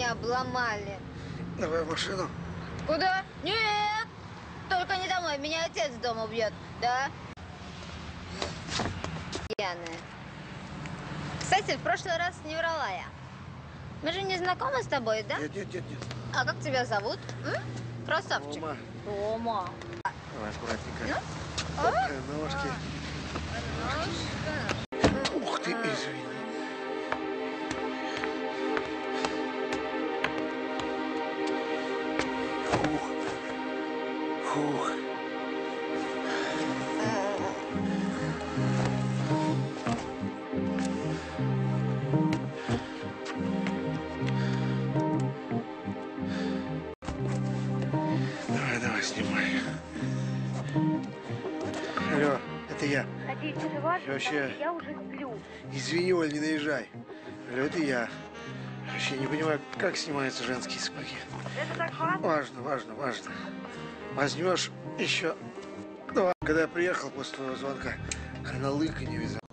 меня обломали. Давай в машину. Куда? Нет! Только не домой, меня отец дома убьет, да? Пьяная. Кстати, в прошлый раз не врала я. Мы же не знакомы с тобой, да? Нет. А как тебя зовут? Красавчик. Тома. Тома. Давай аккуратненько. Ну? Опа, ножки. Ножка. Ух ты, извини. Фух. Давай, снимай. Алло, это я. Надеюсь, это важно, Вообще... я уже сплю. Извини, Оль, не наезжай. Алло, это я. Вообще не понимаю, как снимаются женские сапоги. Это так важно? Важно. Возьмешь еще. Ну, когда я приехал после твоего звонка, она лыка не вязала.